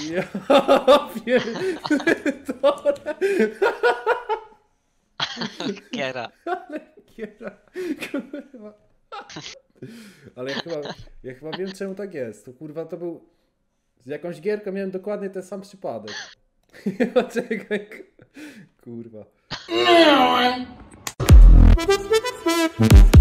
Ja pierdolę. Kiera. Ale kiera, kurwa. Ale ja chyba wiem, czemu tak jest. To kurwa to był... Z jakąś gierką miałem dokładnie ten sam przypadek. Czekaj, kurwa.